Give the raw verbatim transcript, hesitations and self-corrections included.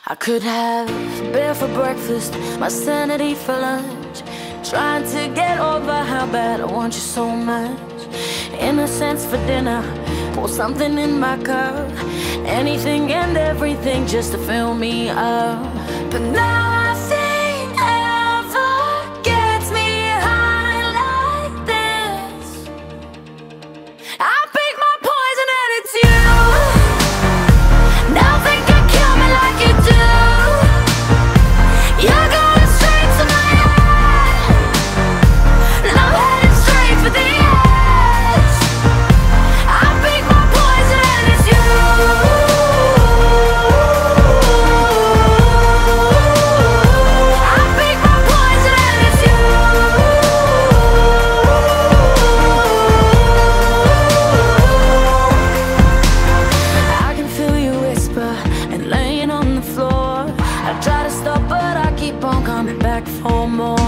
I could have beer for breakfast, my sanity for lunch, trying to get over how bad I want you so much. Innocence for dinner, pour something in my cup, anything and everything just to fill me up. But nothing ever gets me high like this. I pick my poison and it's you. Nothing can kill me like you do. You're going straight to my head, and I'm headed straight for the edge. I pick my poison and it's you. I pick my poison and it's you. I can feel you whisper and laying on the floor. I try to stop but I keep on coming back for more.